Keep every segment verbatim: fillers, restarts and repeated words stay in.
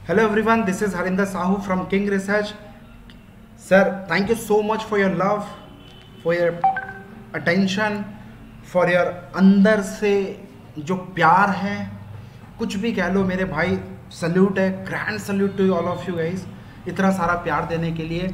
Hello everyone, this is Harinder Sahu from King Research. Sir, thank you so much for your love, for your attention, for your अंदर से जो प्यार है, कुछ भी कह लो मेरे भाई, सल्यूट है, grand salute to all of you guys. इतना सारा प्यार देने के लिए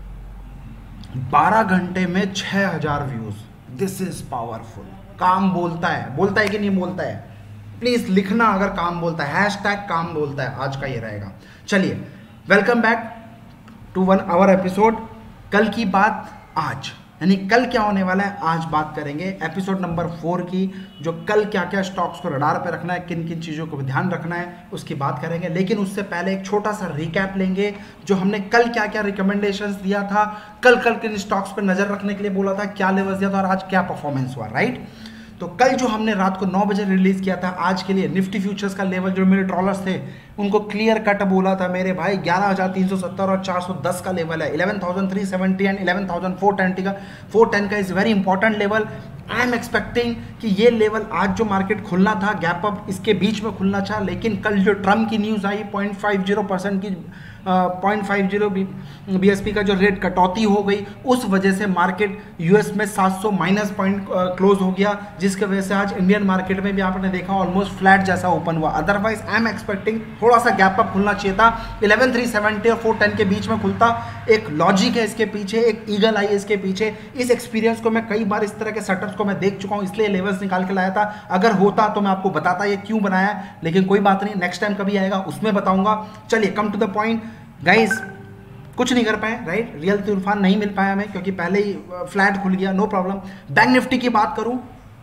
बारह घंटे में छः हज़ार व्यूज़, दिस इज़ पावरफुल। काम बोलता है, बोलता है कि नहीं बोलता है? प्लीज लिखना अगर काम बोलता है, हैश टैग काम बोलता है, आज का ये रहेगा। चलिए, welcome back to one hour episode. कल की बात आज, यानी कल क्या होने वाला है आज बात करेंगे एपिसोड नंबर फोर की, जो कल क्या क्या स्टॉक्स को रडार पे रखना है, किन किन चीज़ों को ध्यान रखना है, उसकी बात करेंगे। लेकिन उससे पहले एक छोटा सा रिकैप लेंगे, जो हमने कल क्या क्या रिकमेंडेशंस दिया था, कल कल किन स्टॉक्स पर नजर रखने के लिए बोला था, क्या लेवल्स दिया था और आज क्या परफॉर्मेंस हुआ, राइट। तो कल जो हमने रात को नौ बजे रिलीज किया था, आज के लिए निफ्टी फ्यूचर्स का लेवल जो मेरे ट्रॉलर्स थे उनको क्लियर कट बोला था मेरे भाई, ग्यारह हज़ार तीन सौ सत्तर और चार सौ दस का लेवल है, ग्यारह हज़ार तीन सौ सत्तर एंड ग्यारह हज़ार चार सौ दस का चार सौ दस का is very important level. I am expecting कि ये लेवल आज जो मार्केट खुलना था, गैप अप इसके बीच में खुलना था, लेकिन कल जो ट्रम्प की न्यूज़ आई पॉइंट फाइव जीरो परसेंट की point five zero B S P का जो रेट कटौती हो गई, उस वजह से मार्केट यूएस में सात सौ माइनस पॉइंट क्लोज हो गया, जिसकी वजह से आज इंडियन मार्केट में भी आपने देखा ऑलमोस्ट फ्लैट जैसा ओपन हुआ। अदरवाइज आई एम एक्सपेक्टिंग थोड़ा सा गैप अप खुलना चाहिए था, ग्यारह हज़ार तीन सौ सत्तर और चार सौ दस के बीच में खुलता। एक लॉजिक है इसके पीछे, एक ईगल आई है इसके पीछे। इस एक्सपीरियंस को मैं कई बार इस तरह के सेटअप्स को मैं देख चुका हूँ, इसलिए लेवल्स निकाल के लाया था। अगर होता तो मैं आपको बताता ये क्यों बनाया, लेकिन कोई बात नहीं, नेक्स्ट टाइम कभी आएगा उसमें बताऊंगा। चलिए, come to the point guys, कुछ नहीं कर पाए, राइट। रियल तूफान नहीं मिल पाया हमें क्योंकि पहले ही फ्लैट खुल गया, नो प्रॉब्लम। बैंक निफ्टी की बात करूं,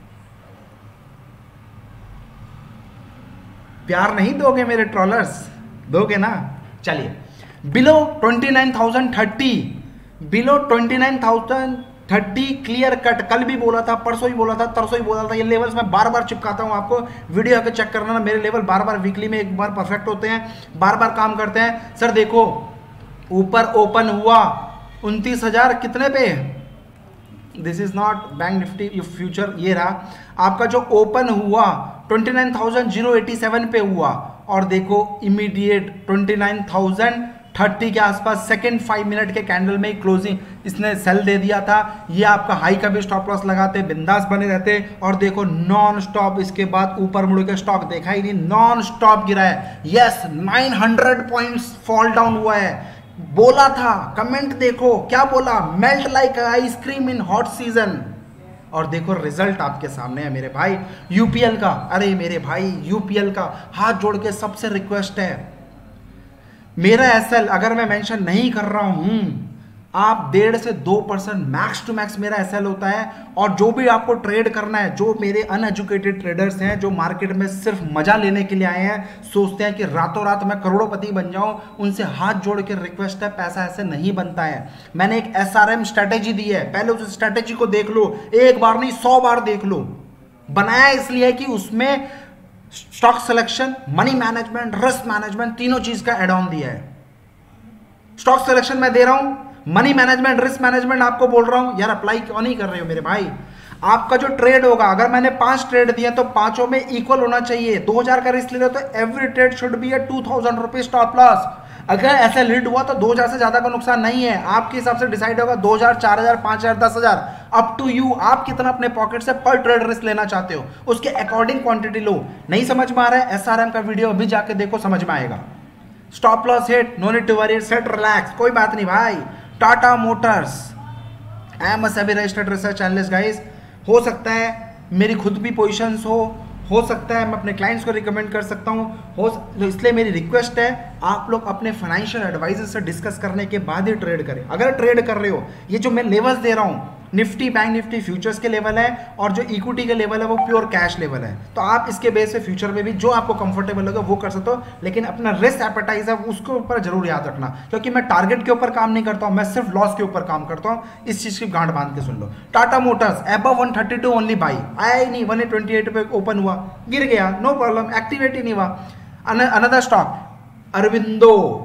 प्यार नहीं दोगे मेरे ट्रॉलर्स, दोगे ना? चलिए, below twenty nine thousand thirty, below twenty nine thousand thirty clear cut. कल भी बोला था, परसों ही बोला था, तरसों ही बोला था। ये लेवल्स मैं बार बार चिपकाता हूं आपको, वीडियो आके चेक करना ना। मेरे लेवल बार बार वीकली में एक बार परफेक्ट होते हैं, बार बार काम करते हैं। सर देखो, ऊपर ओपन हुआ उनतीस हजार कितने पे, this is not bank nifty future, ये रहा आपका जो ओपन हुआ twenty nine thousand zero eighty seven पे हुआ, और देखो immediate twenty nine thousand thirty के आसपास सेकेंड फाइव मिनट के कैंडल में क्लोजिंग इसने सेल दे दिया था। ये आपका हाई का भी स्टॉप लॉस लगाते, बिंदास बने रहते, और देखो नॉन स्टॉप इसके बाद ऊपर मुड़ के स्टॉक देखा ही नहीं, नॉन स्टॉप गिरा है। Yes, nine hundred points fall down हुआ है। बोला था, कमेंट देखो क्या बोला, melt like ice cream in hot season. और देखो रिजल्ट आपके सामने है मेरे भाई। यूपीएल का, अरे मेरे भाई यूपीएल का हाथ जोड़ के सबसे रिक्वेस्ट है, मेरा एसएल अगर मैं मेंशन नहीं कर रहा हूं, आप डेढ़ से दो परसेंट मैक्स टू मैक्स मेरा एसएल होता है। और जो भी आपको ट्रेड करना है, जो मेरे अनएजुकेटेड ट्रेडर्स हैं, जो मार्केट में सिर्फ मजा लेने के लिए आए हैं, सोचते हैं कि रातों रात मैं करोड़पति बन जाऊं, उनसे हाथ जोड़ के रिक्वेस्ट है, पैसा ऐसे नहीं बनता है। मैंने एक एसआरएम स्ट्रेटेजी दी है, पहले उस स्ट्रेटेजी को देख लो, एक बार नहीं सौ बार देख लो। बनाया इसलिए कि उसमें stock selection, money management, risk management, तीनों चीज का एड ऑन दिया है। स्टॉक सिलेक्शन मैं दे रहा हूं, मनी मैनेजमेंट, रिस्क मैनेजमेंट आपको बोल रहा हूं, यार अप्लाई क्यों नहीं कर रहे हो मेरे भाई। आपका जो ट्रेड होगा, अगर मैंने पांच ट्रेड दिए तो पांचों में इक्वल होना चाहिए। दो हजार का रिस्क ले रहे हो तो every trade should be a two thousand rupees stop loss. अगर ऐसा लीड हुआ तो दो हजार से ज्यादा का नुकसान नहीं है, आपके हिसाब से डिसाइड होगा दो हजार, चार हजार, पांच हजार, दस हजार, अप टू यू। आप कितना अपने पॉकेट से पर ट्रेड रिस्क लेना चाहते हो, उसके अकॉर्डिंग क्वांटिटी लो। नहीं समझ में आ रहा है, एसआरएम का वीडियो अभी जाके देखो, समझ में आएगा। Stop loss hit, no need to worry, set relax, कोई बात नहीं भाई। Tata motors, I am a SEBI registered research analyst guys. हो सकता है मेरी खुद भी पोजीशंस हो हो सकता है मैं अपने क्लाइंट्स को रिकमेंड कर सकता हूं, हो तो इसलिए मेरी रिक्वेस्ट है, आप लोग अपने फाइनेंशियल एडवाइजर से डिस्कस करने के बाद ही ट्रेड करें। अगर ट्रेड कर रहे हो, ये जो मैं लेवल्स दे रहा हूं, निफ्टी बैंक निफ्टी फ्यूचर्स के लेवल है, और जो इक्विटी के लेवल है वो प्योर कैश लेवल है। तो आप इसके बेस पे फ्यूचर में भी जो आपको कंफर्टेबल लगे वो कर सकते हो, लेकिन अपना रिस्क एपेटाइज है उसके ऊपर जरूर याद रखना, क्योंकि मैं टारगेट के ऊपर काम नहीं करता हूं, मैं सिर्फ लॉस के ऊपर काम करता हूं। इस चीज की गांठ बांध के सुन लो। Tata motors above one thirty two only buy, आया ही नहीं, वन ट्वेंटी एट पे ओपन हुआ, गिर गया, नो प्रॉब्लम, एक्टिवेट ही नहीं हुआ। अनदर स्टॉक अरविंदो,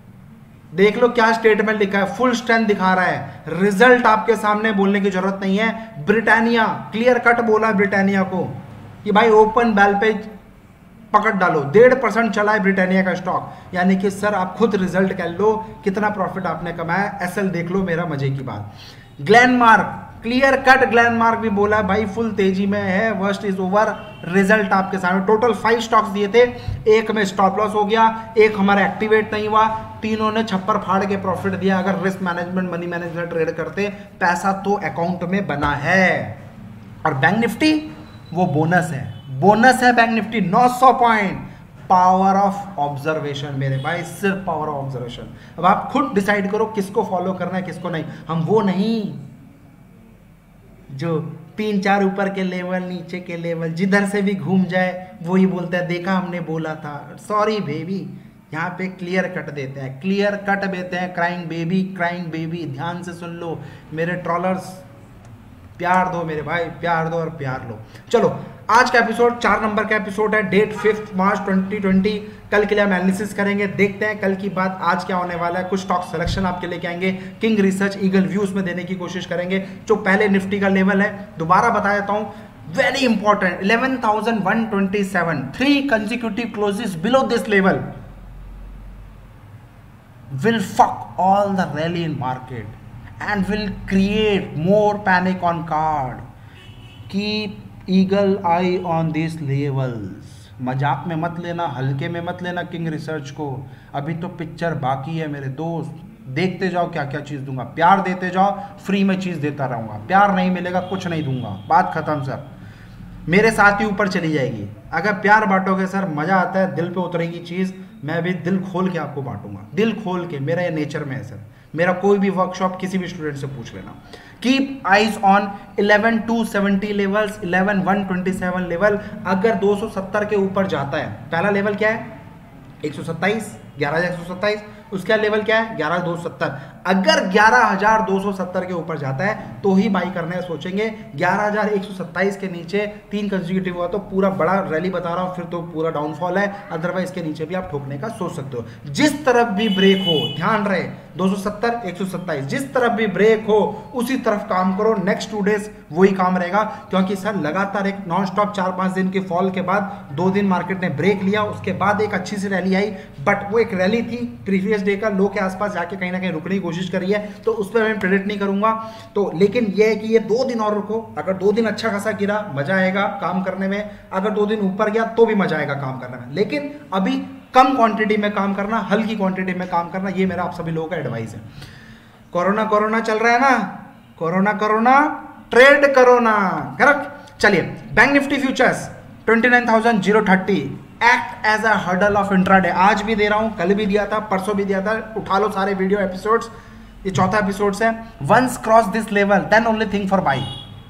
देख लो क्या स्टेटमेंट लिखा है, फुल स्ट्रेंथ दिखा रहा है, रिजल्ट आपके सामने, बोलने की जरूरत नहीं है। ब्रिटानिया, क्लियर कट बोला ब्रिटानिया को कि भाई ओपन बेल पे पकड़ डालो। डेढ़ परसेंट चला है ब्रिटानिया का स्टॉक, यानी कि सर आप खुद रिजल्ट कर लो कितना प्रॉफिट आपने कमाया, एसएल देख लो, मेरा मजे की बात। ग्लेनमार्क, क्लियर कट ग्लेनमार्क भी बोला भाई फुल तेजी में है, वर्स्ट इज ओवर, रिजल्ट आपके सामने। टोटल फाइव स्टॉक्स दिए थे, एक में स्टॉप लॉस हो गया, एक हमारा एक्टिवेट नहीं हुआ, तीनों ने छप्पर फाड़ के प्रॉफिट दिया। अगर risk management money management trade करते पैसा तो अकाउंट में बना है। और बैंक निफ्टी वो बोनस है, बोनस है बैंक निफ्टी नौ सौ पॉइंट। पावर ऑफ ऑब्जर्वेशन मेरे भाई, सिर्फ पावर ऑफ ऑब्जर्वेशन। अब आप खुद डिसाइड करो किसको फॉलो करना है किसको नहीं। हम वो नहीं जो तीन चार ऊपर के लेवल नीचे के लेवल जिधर से भी घूम जाए वही बोलता है देखा हमने बोला था। सॉरी बेबी, यहाँ पे क्लियर कट देते हैं, क्लियर कट देते हैं। क्राइंग बेबी, क्राइंग बेबी, ध्यान से सुन लो मेरे ट्रॉलर्स, प्यार दो मेरे भाई, प्यार दो और प्यार लो। चलो आज का एपिसोड चार नंबर का एपिसोड है, date fifth March twenty twenty. कल के लिए हम एनालिसिस करेंगे, देखते हैं कल की बात आज क्या होने वाला है। कुछ स्टॉक सिलेक्शन आपके लेके आएंगे, किंग रिसर्च, ईगल व्यूज में देने की कोशिश करेंगे। जो पहले निफ्टी का लेवल है दोबारा बता देता हूं, very important, eleven thousand one twenty seven, three consecutive closes below this level will fuck all the rally in market and will create more panic on card. Keep eagle eye on these levels. मजाक में मत लेना, हल्के में मत लेना king research को, अभी तो पिक्चर बाकी है मेरे दोस्त। देखते जाओ क्या क्या चीज़ दूंगा, प्यार देते जाओ, फ्री में चीज़ देता रहूँगा, प्यार नहीं मिलेगा कुछ नहीं दूंगा, बात खत्म सर। मेरे साथ ही ऊपर चली जाएगी। अगर प्यार बांटोगे सर मज़ा आता है, दिल पे उतरेगी चीज़, मैं भी दिल खोल के आपको बांटूंगा, दिल खोल के, मेरा ये नेचर में है सर। मेरा कोई भी वर्कशॉप किसी भी स्टूडेंट से पूछ लेना। Keep eyes on eleven two seventy levels, eleven one twenty seven level. अगर दो सौ सत्तर के ऊपर जाता है, पहला लेवल क्या है एक सौ सत्ताईस, ग्यारह हज़ार एक सौ सत्ताईस, उसका लेवल क्या है ग्यारह हज़ार दो सौ सत्तर। अगर ग्यारह हज़ार दो सौ सत्तर के ऊपर जाता है तो ही बाई करने सोचेंगे। ग्यारह हज़ार एक सौ सत्ताईस के नीचे तीन कंसेक्यूटिव हुआ तो पूरा बड़ा रैली बता रहा हूं, फिर तो पूरा डाउनफॉल है। अदरवाइज के नीचे भी आप ठोकने का सोच सकते हो। जिस तरफ भी ब्रेक हो, ध्यान रहे दो सौ सत्तर एक सौ सत्ताईस, जिस तरफ भी ब्रेक हो उसी तरफ काम करो। नेक्स्ट टू डेज वही काम रहेगा, क्योंकि सर लगातार एक नॉन स्टॉप चार पांच दिन के फॉल के बाद दो दिन मार्केट ने ब्रेक लिया, उसके बाद एक अच्छी सी रैली आई, बट वो एक रैली थी प्रीवियस डे का लो के आसपास जाके कहीं ना कहीं रुकने की कोशिश करी है, तो उस पर मैं प्रेडिक्ट नहीं करूंगा। तो लेकिन ये है कि ये दो दिन और रुको, अगर दो दिन अच्छा खासा गिरा मजा आएगा काम करने में, अगर दो दिन ऊपर गया तो भी मजा आएगा काम करने में। लेकिन अभी कम क्वांटिटी में काम करना, हल्की क्वांटिटी में काम करना, ये मेरा आप सभी लोगों का एडवाइस है। कोरोना कोरोना चल रहा है ना, कोरोना कोरोना ट्रेड करो ना, करेक्ट। चलिए bank nifty futures twenty nine thousand zero thirty act as a hurdle of intraday. आज भी दे रहा हूं, कल भी दिया था, परसों भी दिया था, उठा लो सारे वीडियो एपिसोड्स, ये चौथा एपिसोड है। Once cross this level then only think for buy.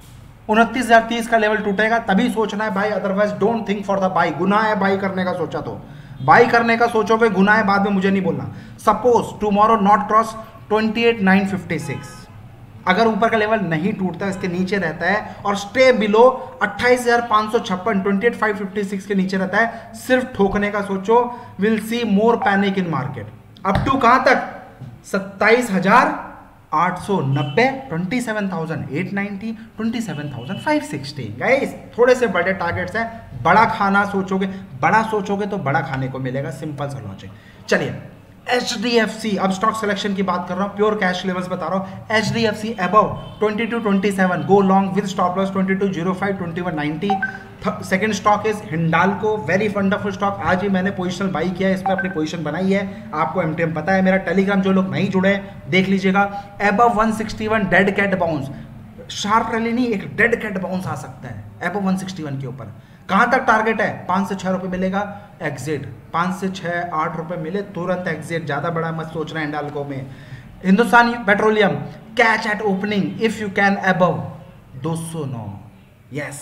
उनतीस हजार तीस का लेवल टूटेगा तभी सोचना है भाई, otherwise don't think for the buy. गुनाह है बाई करने का, सोचा तो बाई करने का सोचोगे गुनाह है, बाद में मुझे नहीं बोलना। Suppose tomorrow not cross twenty eight nine fifty six, अगर ऊपर का लेवल नहीं टूटता, इसके नीचे रहता है और स्टे बिलो अट्ठाईस हजार पाँच सौ छप्पन, twenty eight five fifty six के नीचे रहता है, सिर्फ ठोकने का सोचो। Will see more panic in market. Up to कहां तक सत्ताईस हजार आठ सौ नब्बे, twenty seven thousand eight ninety, twenty seven thousand five sixty. Guys थोड़े से बड़े टारगेट्स हैं, बड़ा खाना सोचोगे, बड़ा सोचोगे तो बड़ा खाने को मिलेगा, सिंपल सा लॉजिक। चलिए एच डी एफ सी, अब स्टॉक सिलेक्शन की बात कर रहा हूं, प्योर कैश लेवल्स बता रहा हूं। H D F C above twenty two twenty seven, go long with stop loss twenty two zero five, twenty one ninety. Second stock is Hindalco, very wonderful stock. आज ही मैंने पोजीशन बाई किया है, इस पर अपनी पोजीशन बनाई है, आपको एमटीएम पता है। मेरा टेलीग्राम जो लोग नहीं जुड़े देख लीजिएगा। Above one sixty one dead cat bounce, sharp rally नहीं, एक डेड कैट बाउंस आ सकता है अबव वन सिक्सटी वन के ऊपर। कहां तक टारगेट है, पांच से छह रुपए मिलेगा एग्जिट, पांच से छह आठ रुपए मिले तुरंत एग्जिट, ज्यादा बड़ा मत सोचना है हिंडाल्को में। Hindustan petroleum catch at opening if you can above दो सौ नौ, यस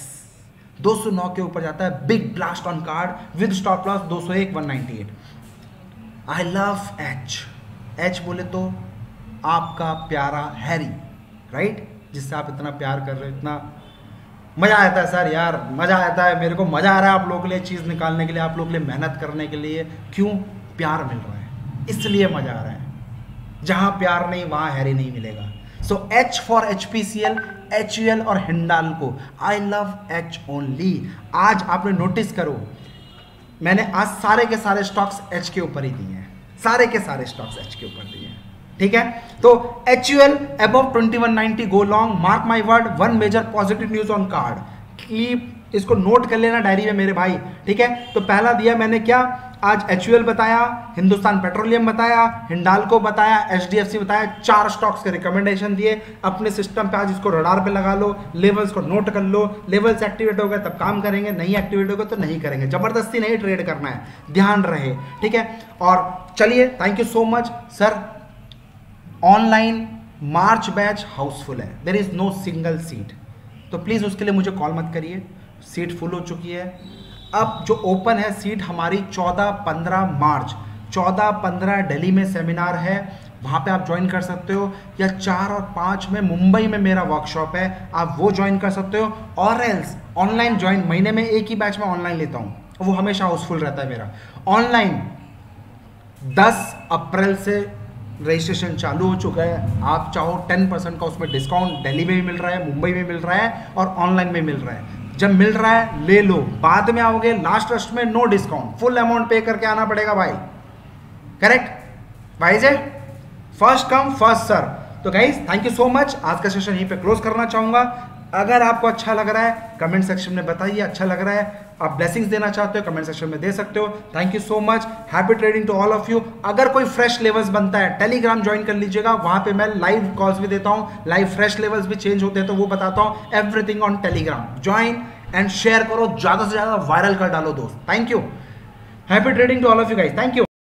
दो सौ नौ के ऊपर जाता है, big blast on card with stop loss दो सौ एक, one ninety eight. I love H, H बोले तो आपका प्यारा हैरी, राइट, जिससे आप इतना प्यार कर रहे हो, इतना मजा आता है सर यार, मजा आता है मेरे को, मजा आ रहा है आप लोगों के लिए चीज निकालने के लिए, आप लोगों के लिए मेहनत करने के लिए। क्यों, प्यार मिल रहा है इसलिए मजा आ रहा है। जहां प्यार नहीं वहां हैरी नहीं मिलेगा। So H for H P C L, H U L और Hindalco, I love H only. आज आपने नोटिस करो मैंने आज सारे के सारे स्टॉक्स एच के ऊपर ही दिए हैं, सारे के सारे स्टॉक्स एच के ऊपर दिए हैं, ठीक है। तो H U L above twenty one ninety go long, mark my word, one major positive news on card, keep इसको नोट कर लेना डायरी में मेरे भाई, ठीक है। तो पहला दिया मैंने क्या, आज एच यू एल बताया, हिंदुस्तान पेट्रोलियम बताया, हिंडाल्को बताया, एच डी एफ सी बताया, चार स्टॉक्स के रिकमेंडेशन दिए। अपने सिस्टम पे आज इसको रडार पे लगा लो, लेवल्स को नोट कर लो, लेवल्स एक्टिवेट हो गए तब काम करेंगे, नहीं एक्टिवेट हो गए तो नहीं करेंगे, जबरदस्ती नहीं ट्रेड करना है, ध्यान रहे, ठीक है। और चलिए, thank you so much sir. Online March batch housefull है, there is no single seat, तो प्लीज उसके लिए मुझे कॉल मत करिए, सीट फुल हो चुकी है। अब जो ओपन है सीट हमारी चौदह पंद्रह मार्च, चौदह पंद्रह दिल्ली में सेमिनार है, वहाँ पे आप ज्वाइन कर सकते हो, या चार और पाँच में मुंबई में मेरा वर्कशॉप है, आप वो ज्वाइन कर सकते हो। और एल्स ऑनलाइन ज्वाइन, महीने में एक ही बैच में ऑनलाइन लेता हूँ, वो हमेशा हाउसफुल रहता है मेरा। ऑनलाइन दस अप्रैल से रजिस्ट्रेशन चालू हो चुका है, आप चाहो टेन परसेंट का उसमें डिस्काउंट दिल्ली में भी मिल रहा है, मुंबई में मिल रहा है और ऑनलाइन में मिल रहा है। जब मिल रहा है ले लो, बाद में आओगे लास्ट रस्ट में no discount, full amount pay करके आना पड़ेगा भाई, करेक्ट वाइज है, फर्स्ट कम फर्स्ट सर्व। तो guys thank you so much, आज का सेशन यहीं पे क्लोज करना चाहूंगा। अगर आपको अच्छा लग रहा है कमेंट सेक्शन में बताइए, अच्छा लग रहा है, आप ब्लेसिंग्स देना चाहते हो कमेंट सेक्शन में दे सकते हो। Thank you so much, happy trading to all of you. अगर कोई फ्रेश लेवल्स बनता है टेलीग्राम ज्वाइन कर लीजिएगा, वहां पे मैं लाइव कॉल्स भी देता हूं, लाइव फ्रेश लेवल्स भी चेंज होते हैं तो वो बताता हूं, everything on Telegram. Join and share करो, ज्यादा से ज्यादा वायरल कर डालो दोस्त। Thank you, happy trading to all of you guys, thank you.